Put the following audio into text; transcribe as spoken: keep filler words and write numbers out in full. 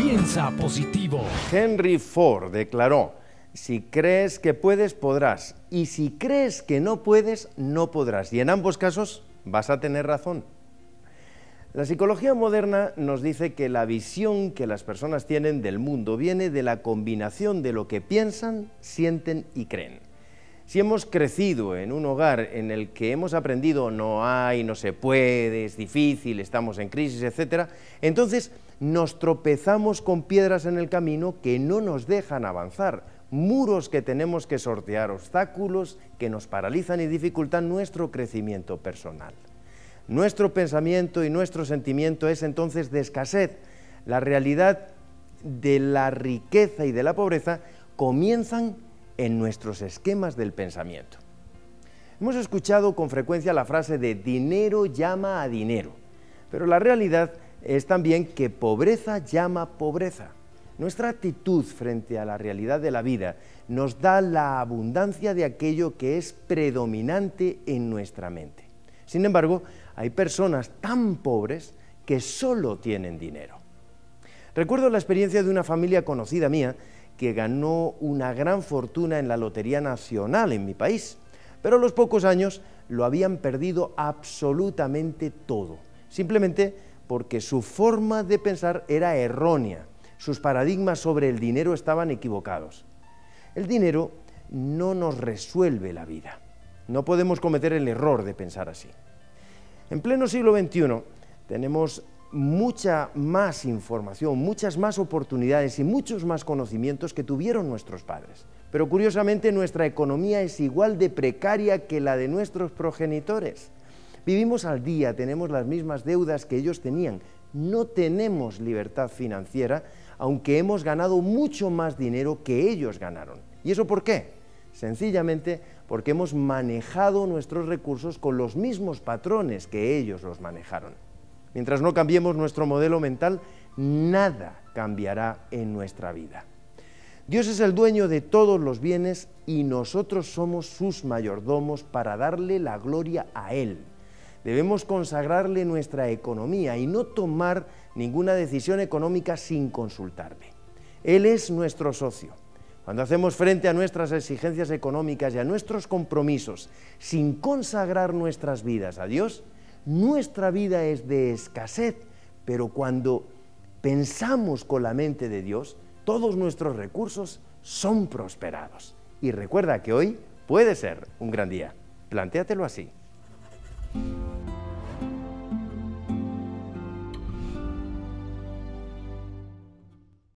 Piensa positivo. Henry Ford declaró: si crees que puedes, podrás, y si crees que no puedes, no podrás, y en ambos casos vas a tener razón. La psicología moderna nos dice que la visión que las personas tienen del mundo viene de la combinación de lo que piensan, sienten y creen. Si hemos crecido en un hogar en el que hemos aprendido no hay, no se puede, es difícil, estamos en crisis, etcétera, entonces nos tropezamos con piedras en el camino que no nos dejan avanzar, muros que tenemos que sortear, obstáculos que nos paralizan y dificultan nuestro crecimiento personal. Nuestro pensamiento y nuestro sentimiento es entonces de escasez. La realidad de la riqueza y de la pobreza comienzan en nuestros esquemas del pensamiento. Hemos escuchado con frecuencia la frase de dinero llama a dinero, pero la realidad es también que pobreza llama pobreza. Nuestra actitud frente a la realidad de la vida nos da la abundancia de aquello que es predominante en nuestra mente. Sin embargo, hay personas tan pobres que solo tienen dinero. Recuerdo la experiencia de una familia conocida mía que ganó una gran fortuna en la Lotería Nacional en mi país, pero a los pocos años lo habían perdido absolutamente todo, simplemente porque su forma de pensar era errónea, sus paradigmas sobre el dinero estaban equivocados. El dinero no nos resuelve la vida. No podemos cometer el error de pensar así. En pleno siglo veintiuno tenemos mucha más información, muchas más oportunidades y muchos más conocimientos que tuvieron nuestros padres. Pero curiosamente nuestra economía es igual de precaria que la de nuestros progenitores. Vivimos al día, tenemos las mismas deudas que ellos tenían. No tenemos libertad financiera, aunque hemos ganado mucho más dinero que ellos ganaron. ¿Y eso por qué? Sencillamente porque hemos manejado nuestros recursos con los mismos patrones que ellos los manejaron. Mientras no cambiemos nuestro modelo mental, nada cambiará en nuestra vida. Dios es el dueño de todos los bienes y nosotros somos sus mayordomos para darle la gloria a Él. Debemos consagrarle nuestra economía y no tomar ninguna decisión económica sin consultarle. Él es nuestro socio. Cuando hacemos frente a nuestras exigencias económicas y a nuestros compromisos sin consagrar nuestras vidas a Dios, nuestra vida es de escasez, pero cuando pensamos con la mente de Dios, todos nuestros recursos son prosperados. Y recuerda que hoy puede ser un gran día. Plantéatelo así.